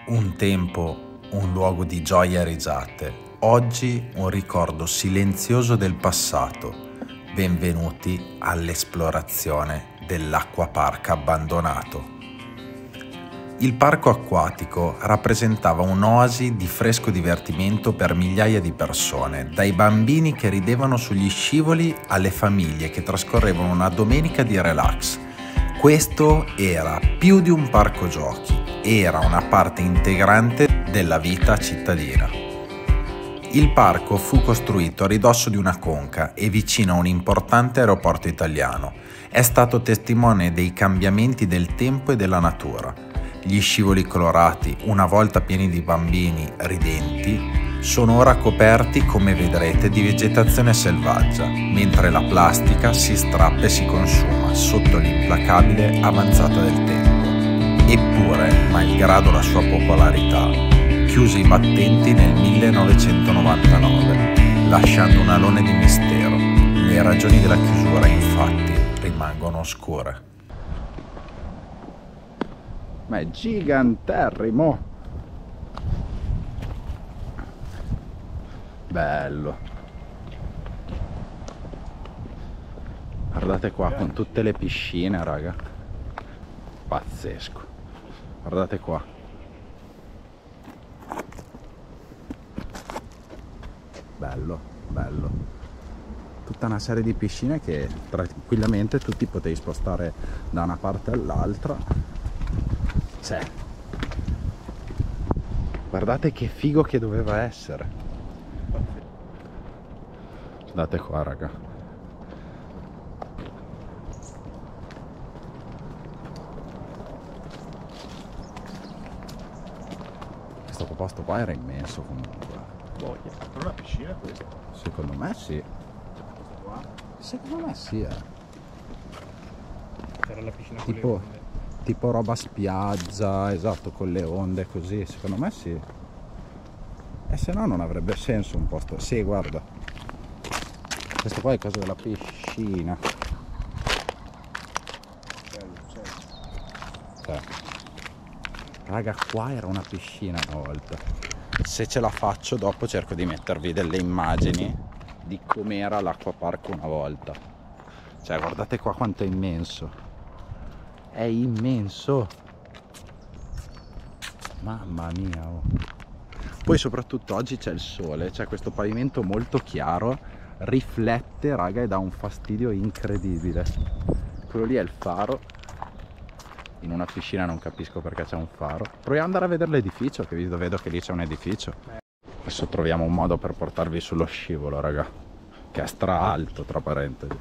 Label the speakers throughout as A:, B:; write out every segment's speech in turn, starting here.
A: Un tempo, un luogo di gioia e risate. Oggi un ricordo silenzioso del passato. Benvenuti all'esplorazione dell'acquapark abbandonato. Il parco acquatico rappresentava un'oasi di fresco divertimento per migliaia di persone, dai bambini che ridevano sugli scivoli alle famiglie che trascorrevano una domenica di relax. Questo era più di un parco giochi, era una parte integrante della vita cittadina. Il parco fu costruito a ridosso di una conca e vicino a un importante aeroporto italiano. È stato testimone dei cambiamenti del tempo e della natura. Gli scivoli colorati, una volta pieni di bambini ridenti, sono ora coperti, come vedrete, di vegetazione selvaggia, mentre la plastica si strappa e si consuma sotto l'implacabile avanzata del tempo. Eppure, malgrado la sua popolarità, chiuse i battenti nel 1999, lasciando un alone di mistero. Le ragioni della chiusura, infatti, rimangono oscure.
B: Ma è giganterrimo! Bello! Guardate qua, con tutte le piscine, raga. Pazzesco! Guardate qua. Bello, bello. Tutta una serie di piscine che tranquillamente tu ti potevi spostare da una parte all'altra. Cioè, guardate che figo che doveva essere. Guardate qua, raga. Questo posto qua era immenso comunque.
C: Boia, è una piscina questa?
B: Secondo me sì. Secondo me sì,
C: Era la piscina con le
B: tipo,
C: onde.
B: tipo roba spiaggia, esatto, con le onde così. Secondo me sì. E se no non avrebbe senso un posto. Sì, guarda. Questo qua è il caso della piscina. Cioè, raga, qua era una piscina una volta. Se ce la faccio dopo cerco di mettervi delle immagini di com'era l'acquapark una volta. Cioè, guardate qua quanto è immenso. È immenso. Mamma mia, oh. Poi soprattutto oggi c'è il sole, c'è questo pavimento molto chiaro, riflette, raga, e dà un fastidio incredibile. Quello lì è il faro. In una piscina non capisco perché c'è un faro. Proviamo ad andare a vedere l'edificio, che vedo che lì c'è un edificio. Adesso troviamo un modo per portarvi sullo scivolo, raga, che è stra alto, tra parentesi.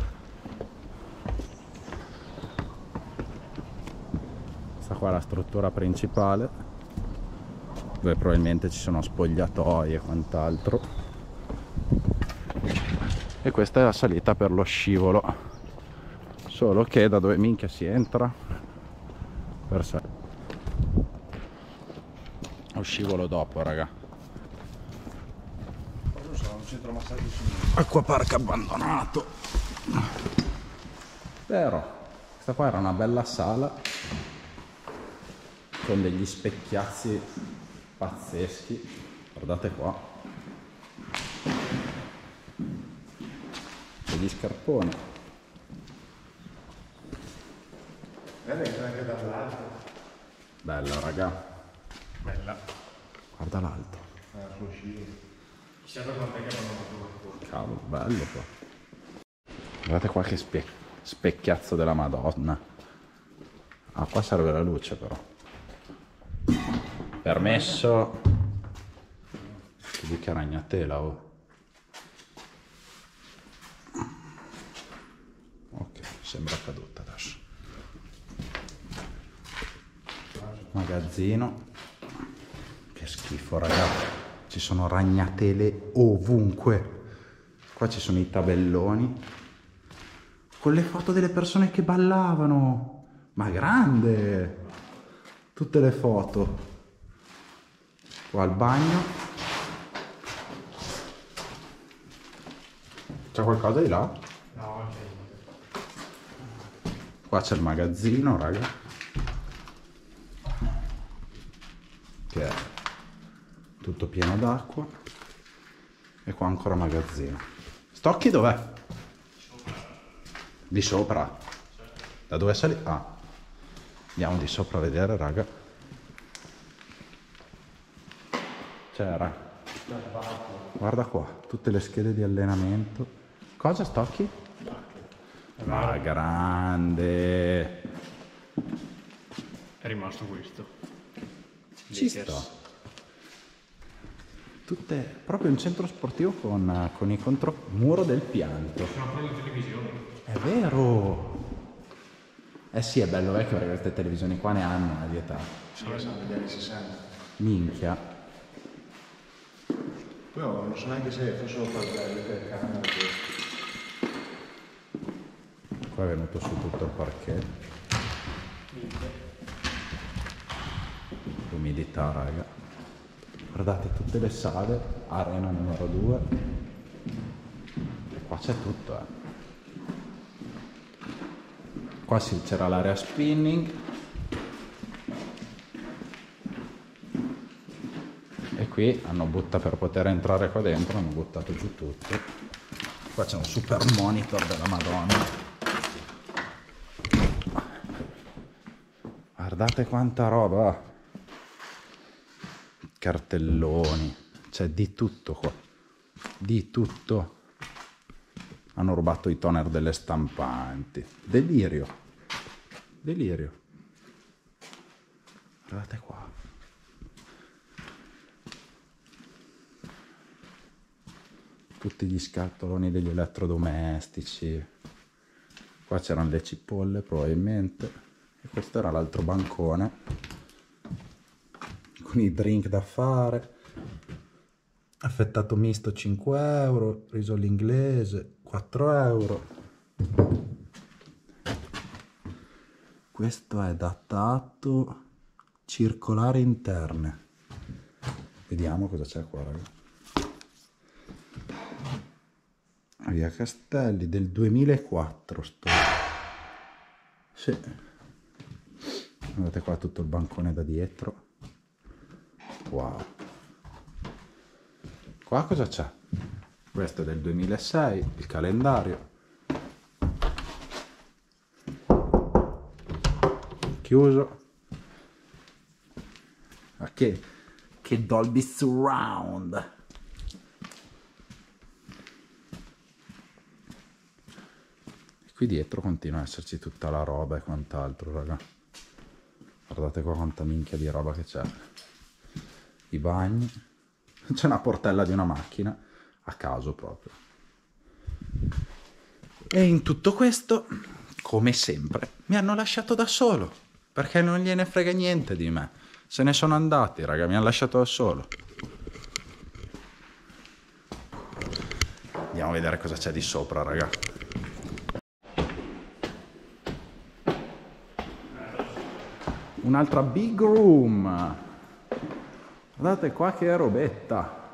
B: Questa qua è la struttura principale, dove probabilmente ci sono spogliatoi e quant'altro. E questa è la salita per lo scivolo, solo che da dove minchia si entra? Per sé. Lo scivolo dopo, raga.
C: Non so, un centro massaggio
B: Acquapark abbandonato. Però questa qua era una bella sala con degli specchiazzi pazzeschi. Guardate qua. Degli scarponi.
C: Guarda anche dall'alto.
B: Bella, raga.
C: Bella.
B: Guarda l'alto.
C: Sullo scivolo. Chissà da quant'è che hanno fatto.
B: Cavolo, bello qua. Guardate qua che specchiazzo della Madonna. Ah, qua serve la luce però. Permesso. Che ragnatela, oh. Ok, sembra caduta adesso. Magazzino. Che schifo, ragazzi. Ci sono ragnatele ovunque. Qua ci sono i tabelloni con le foto delle persone che ballavano. Ma grande! Tutte le foto. Qua al bagno. C'è qualcosa di là?
C: No, non c'è niente.
B: Qua c'è il magazzino, raga. che è tutto pieno d'acqua, e qua ancora magazzino. Stocchi dov'è? Di sopra? Da dove sali? Ah, andiamo di sopra a vedere, raga. C'era, guarda qua, tutte le schede di allenamento. Cosa Stocchi? Ma grande,
C: È rimasto questo.
B: ci sta. Tutte, proprio un centro sportivo con i muro del pianto.
C: Sono proprio le televisioni.
B: È vero. Eh sì, è bello vecchio perché queste televisioni qua ne hanno una di età.
D: Sono degli anni 60.
B: Minchia.
D: Poi non so neanche se fossero fratelli per camera questi.
B: Qua è venuto su tutto il parquet. L'umidità, raga. Guardate tutte le sale, arena numero 2. E qua c'è tutto, Qua sì, c'era l'area spinning. E qui hanno buttato, per poter entrare qua dentro, hanno buttato giù tutto. Qua c'è un super monitor della Madonna. Guardate quanta roba. Cartelloni, c'è di tutto qua. Di tutto. Hanno rubato i toner delle stampanti. Delirio. Delirio. Guardate qua. Tutti gli scatoloni degli elettrodomestici. Qua c'erano le cipolle probabilmente. E questo era l'altro bancone con i drink da fare. Affettato misto 5 euro, riso all'inglese 4 euro. Questo è datato circolare interne. Vediamo cosa c'è qua, raga. Via Castelli del 2004 sto. Sì. Guardate qua tutto il bancone da dietro. Wow. Qua cosa c'è? Questo è del 2006, il calendario. Chiuso. Ma che Dolby Surround. E qui dietro continua a esserci tutta la roba e quant'altro, raga. Guardate qua quanta minchia di roba che c'è. I bagni, c'è una portella di una macchina a caso proprio. E in tutto questo, come sempre, mi hanno lasciato da solo perché non gliene frega niente di me. Se ne sono andati, raga, mi hanno lasciato da solo. Andiamo a vedere cosa c'è di sopra, raga. Un'altra big room. Guardate qua che robetta.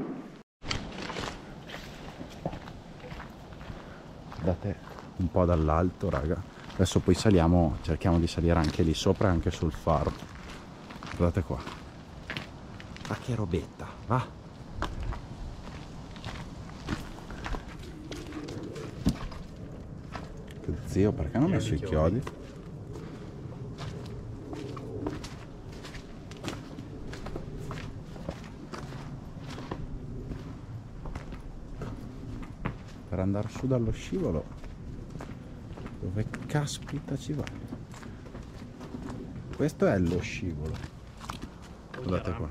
B: Guardate un po' dall'alto, raga. Adesso poi saliamo, cerchiamo di salire anche lì sopra e anche sul faro. Guardate qua. Ma che robetta, va. Zio, perché non ho messo i chiodi? Per andare su dallo scivolo, dove caspita ci va? Questo è lo scivolo. Guardate qua.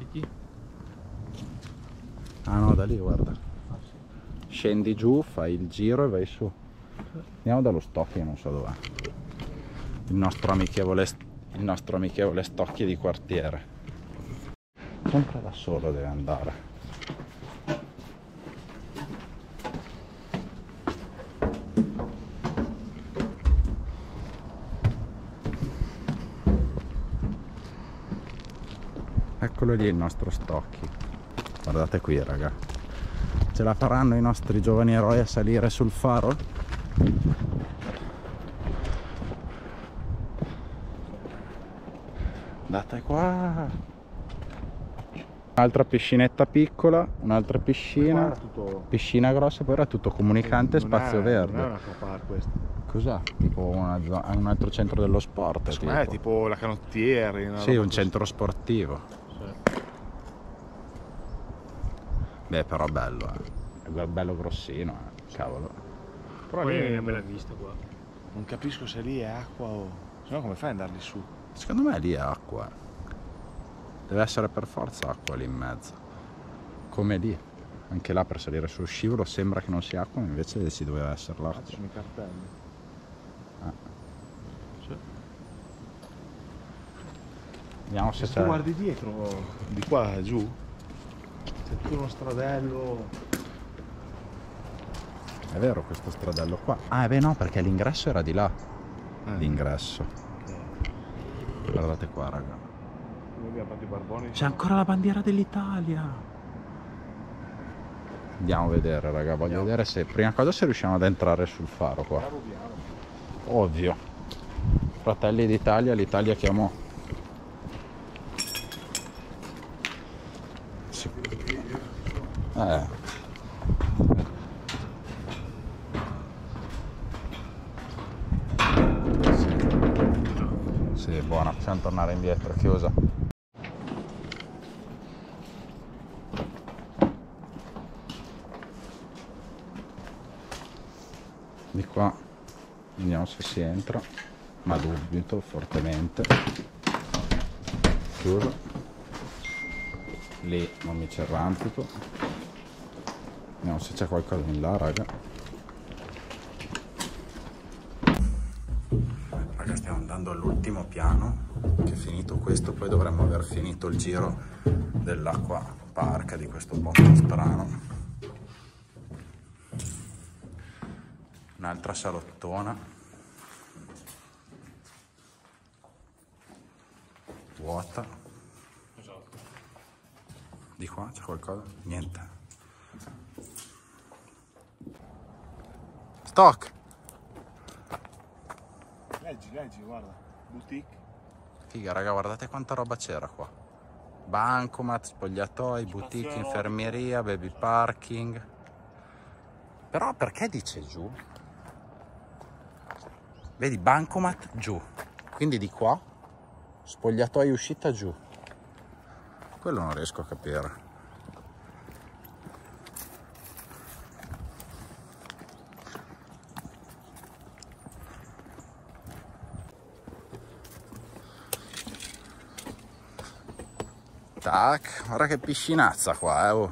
B: Ah no, da lì guarda. Scendi giù, fai il giro e vai su. Andiamo dallo Stocchi, non so dov'è. Il nostro amichevole Stocchi di quartiere. Sempre da solo deve andare. Eccolo lì il nostro Stocchi. Guardate qui, raga. Ce la faranno i nostri giovani eroi a salire sul faro? Guardate qua. Un'altra piscinetta piccola, un'altra piscina,
D: Qua era tutto...
B: piscina grossa, poi era tutto comunicante e spazio verde.
D: Non è un acquapark questo.
B: Cos'è? Tipo un altro centro dello sport.
D: Secondo me è tipo la canottieri. una
B: Sì,
D: roba
B: un
D: così.
B: centro sportivo.
D: Sì.
B: Beh, però bello, È bello grossino, cavolo.
D: Però
C: Poi è
D: lì
C: una bella vista qua.
D: non capisco se lì è acqua o... Se no come fai ad andarli su?
B: Secondo me lì è acqua. Deve essere per forza acqua lì in mezzo. Come lì. Anche là per salire sullo scivolo sembra che non sia acqua, ma invece si doveva essere
D: Ah,
B: l'acqua.
D: ci sono i cartelli. Sì.
B: Vediamo se
D: Se
B: c'è.
D: tu guardi dietro, di qua giù, c'è tutto uno stradello.
B: È vero questo stradello qua? Ah, beh no, perché l'ingresso era di là. L'ingresso. Guardate qua, raga.
D: Noi abbiamo fatto i barboni.
B: C'è ancora la bandiera dell'Italia. Andiamo a vedere, raga. Voglio vedere se prima cosa se riusciamo ad entrare sul faro qua. Ovvio. Fratelli d'Italia, l'Italia chiamò. Sì. Sì, buona, possiamo tornare indietro, è chiusa. Di qua vediamo se si entra, ma dubito fortemente. Chiuso. Lì non mi ci arrampico. Vediamo se c'è qualcosa in là, raga. Raga, stiamo andando all'ultimo piano, che finito questo poi dovremmo aver finito il giro dell'acqua park di questo posto strano. Un'altra salottona vuota. Di qua c'è qualcosa? Niente. Stock!
D: Leggi, guarda. Boutique.
B: Figa, raga, guardate quanta roba c'era qua. Bancomat, spogliatoi, boutique, infermieria, baby parking. Però perché dice giù? Vedi, bancomat giù. Quindi di qua, spogliatoi uscita giù. Quello non riesco a capire. Tac, guarda che piscinazza qua, oh.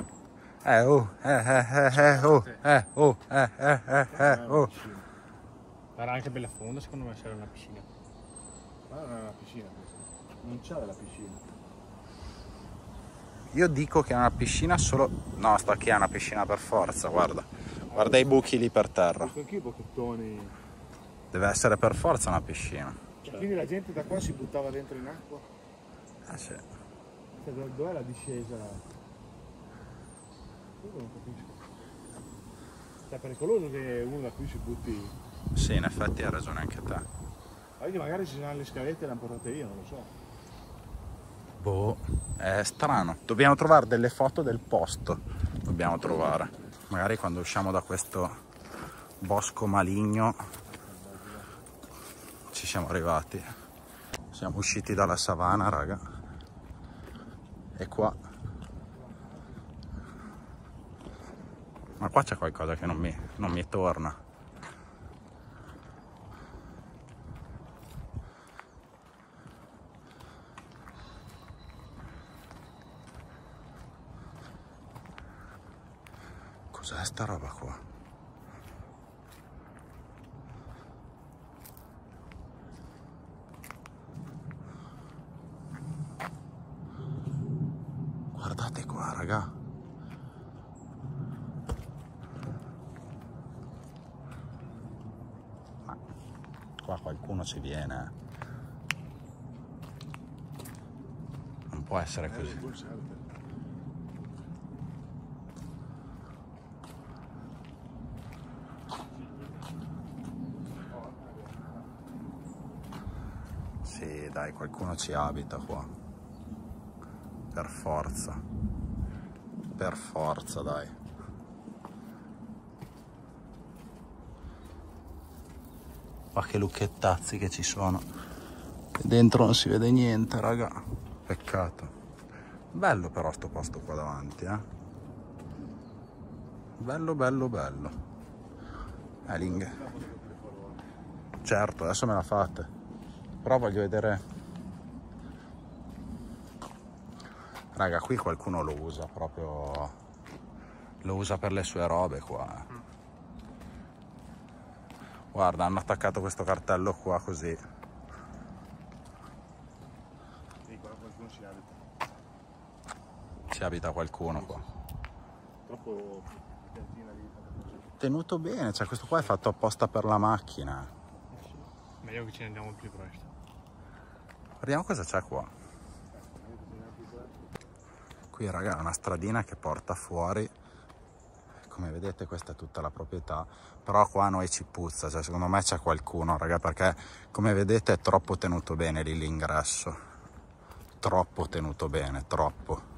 C: Era anche bella fonda, secondo me, se era una piscina.
D: Ma non è una piscina questa. Non c'è della piscina.
B: Io dico che è una piscina solo... No, sta che è una piscina per forza, guarda. Guarda i buchi lì per terra.
D: Anche i bocchettoni.
B: Deve essere per forza una piscina.
D: Quindi la gente da qua si buttava dentro in acqua?
B: Sì.
D: Cioè, dov'è la discesa? Io non capisco. Cioè, è pericoloso che uno da qui si butti.
B: Sì, in effetti hai ragione anche te.
D: Quindi magari ci sono le scalette e le hanno portate via, non lo so.
B: Boh, è strano. Dobbiamo trovare delle foto del posto. Dobbiamo trovare. Magari quando usciamo da questo bosco maligno ci siamo arrivati. Siamo usciti dalla savana, raga. E qua. Ma qua c'è qualcosa che non mi torna. Cos'è sta roba qua? Guardate qua, raga. Ma qua qualcuno ci viene. Non può essere così. Sì, dai, qualcuno ci abita qua. per forza. Per forza, dai. Ma che lucchettazzi che ci sono. E dentro non si vede niente, raga. Peccato. Bello però sto posto qua davanti, eh. Bello, bello, bello. Eling. Certo, adesso me la fate. Però voglio vedere. Raga, qui qualcuno lo usa proprio. Lo usa per le sue robe qua. Guarda, hanno attaccato questo cartello qua così.
D: Qualcuno si abita.
B: Ci abita qualcuno qua.
D: Troppo piantina lì.
B: Tenuto bene, cioè questo qua è fatto apposta per la macchina.
C: Meglio che ce ne andiamo più presto.
B: Guardiamo cosa c'è qua. Qui raga è una stradina che porta fuori. Come vedete questa è tutta la proprietà. Però qua a noi ci puzza, cioè secondo me c'è qualcuno raga, perché come vedete è troppo tenuto bene lì l'ingresso. Troppo tenuto bene, troppo.